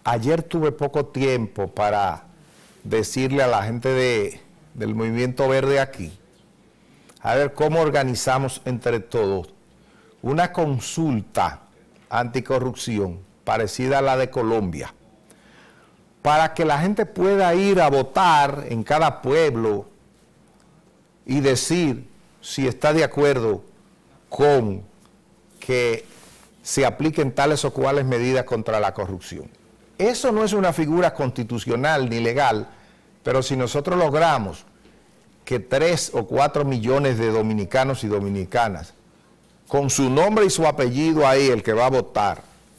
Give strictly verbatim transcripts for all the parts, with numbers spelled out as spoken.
ayer tuve poco tiempo para decirle a la gente de, del Movimiento Verde aquí, a ver cómo organizamos entre todos una consulta anticorrupción parecida a la de Colombia, para que la gente pueda ir a votar en cada pueblo y decir si está de acuerdo con que se apliquen tales o cuales medidas contra la corrupción. Eso no es una figura constitucional ni legal, pero si nosotros logramos que tres o cuatro millones de dominicanos y dominicanas, con su nombre y su apellido ahí, el que va a votar,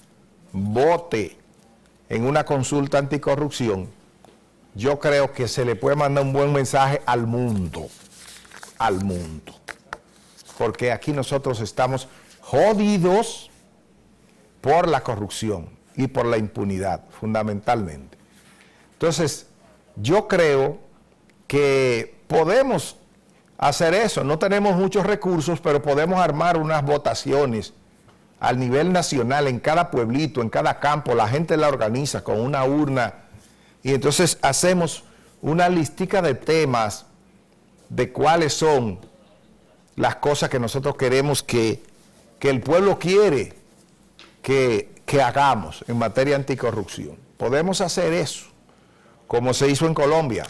vote en una consulta anticorrupción, yo creo que se le puede mandar un buen mensaje al mundo, al mundo. Porque aquí nosotros estamos jodidos por la corrupción y por la impunidad, fundamentalmente. Entonces, yo creo que podemos hacer eso. No tenemos muchos recursos, pero podemos armar unas votaciones al nivel nacional, en cada pueblito, en cada campo. La gente la organiza con una urna y entonces hacemos una listica de temas de cuáles son las cosas que nosotros queremos que, que el pueblo quiere que, que hagamos en materia anticorrupción. Podemos hacer eso, como se hizo en Colombia.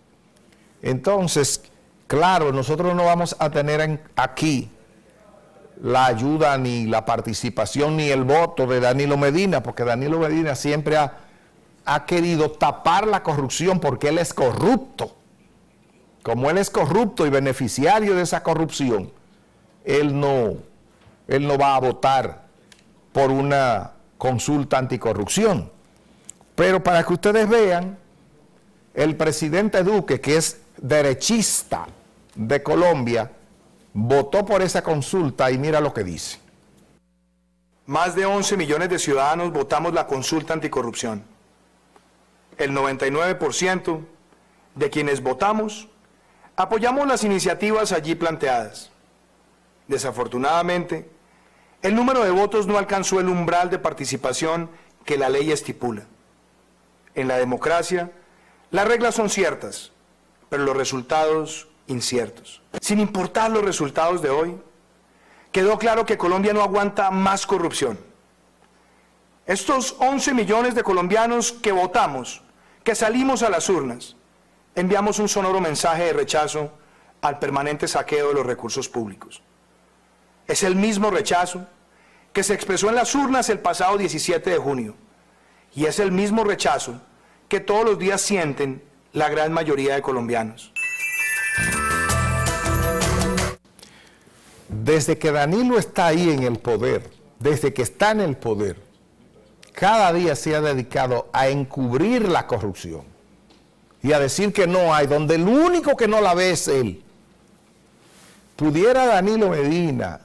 Entonces, claro, nosotros no vamos a tener en, aquí la ayuda, ni la participación, ni el voto de Danilo Medina, porque Danilo Medina siempre ha, ha querido tapar la corrupción porque él es corrupto. Como él es corrupto y beneficiario de esa corrupción, él no, él no va a votar por una consulta anticorrupción. Pero para que ustedes vean, el presidente Duque, que es derechista de Colombia, votó por esa consulta y mira lo que dice. Más de once millones de ciudadanos votamos la consulta anticorrupción. El noventa y nueve por ciento de quienes votamos apoyamos las iniciativas allí planteadas. Desafortunadamente, el número de votos no alcanzó el umbral de participación que la ley estipula. En la democracia, las reglas son ciertas, pero los resultados inciertos. Sin importar los resultados de hoy, quedó claro que Colombia no aguanta más corrupción. Estos once millones de colombianos que votamos, que salimos a las urnas, enviamos un sonoro mensaje de rechazo al permanente saqueo de los recursos públicos. Es el mismo rechazo que se expresó en las urnas el pasado diecisiete de junio, y es el mismo rechazo que todos los días sienten la gran mayoría de colombianos. Desde que Danilo está ahí en el poder, desde que está en el poder, cada día se ha dedicado a encubrir la corrupción y a decir que no hay, donde el único que no la ve es él. Pudiera Danilo Medina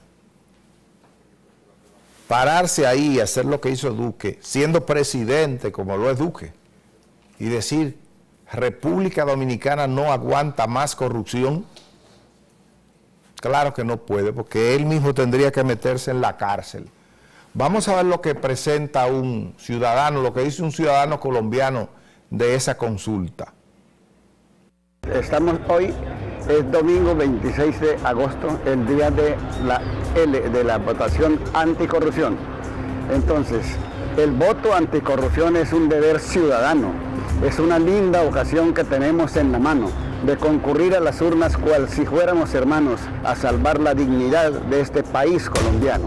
pararse ahí y hacer lo que hizo Duque, siendo presidente como lo es Duque, y decir, República Dominicana no aguanta más corrupción. Claro que no puede, porque él mismo tendría que meterse en la cárcel. Vamos a ver lo que presenta un ciudadano, lo que dice un ciudadano colombiano de esa consulta. Estamos hoy, es domingo veintiséis de agosto, el día de la L, de la votación anticorrupción. Entonces, el voto anticorrupción es un deber ciudadano, es una linda ocasión que tenemos en la mano de concurrir a las urnas cual si fuéramos hermanos a salvar la dignidad de este país colombiano.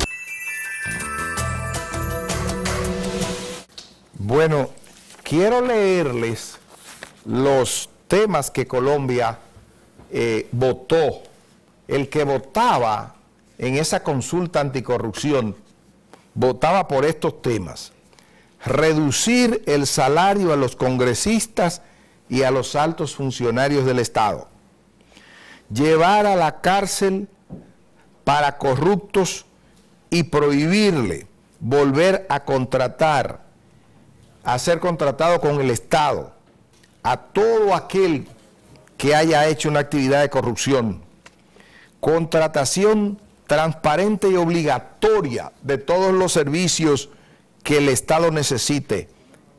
Bueno, quiero leerles los temas que Colombia eh, votó. El que votaba en esa consulta anticorrupción votaba por estos temas: reducir el salario a los congresistas y a los altos funcionarios del Estado, llevar a la cárcel para corruptos y prohibirle volver a contratar, a ser contratado con el Estado, a todo aquel que haya hecho una actividad de corrupción, contratación transparente y obligatoria de todos los servicios que el Estado necesite,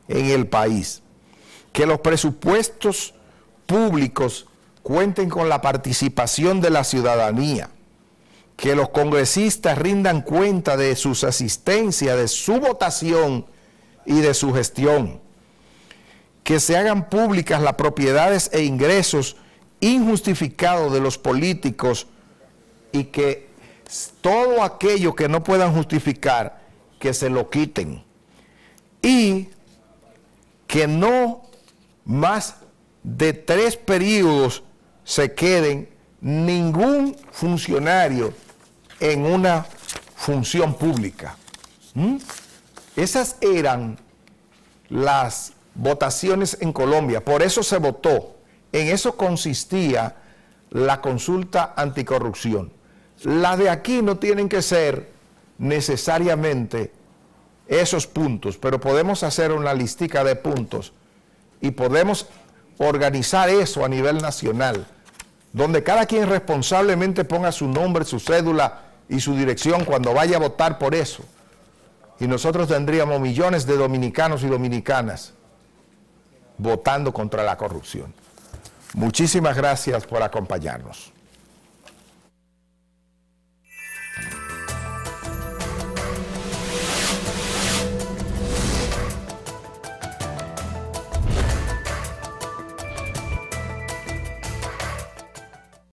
en el país, que los presupuestos públicos cuenten con la participación de la ciudadanía, que los congresistas rindan cuenta de sus asistencias, de su votación y de su gestión, que se hagan públicas las propiedades e ingresos injustificados de los políticos y que todo aquello que no puedan justificar, que se lo quiten. Y que no más de tres periodos se queden ningún funcionario en una función pública. ¿Mm? Esas eran las votaciones en Colombia, por eso se votó. En eso consistía la consulta anticorrupción. Las de aquí no tienen que ser necesariamente esos puntos, pero podemos hacer una listica de puntos y podemos organizar eso a nivel nacional, donde cada quien responsablemente ponga su nombre, su cédula y su dirección cuando vaya a votar por eso. Y nosotros tendríamos millones de dominicanos y dominicanas votando contra la corrupción. Muchísimas gracias por acompañarnos.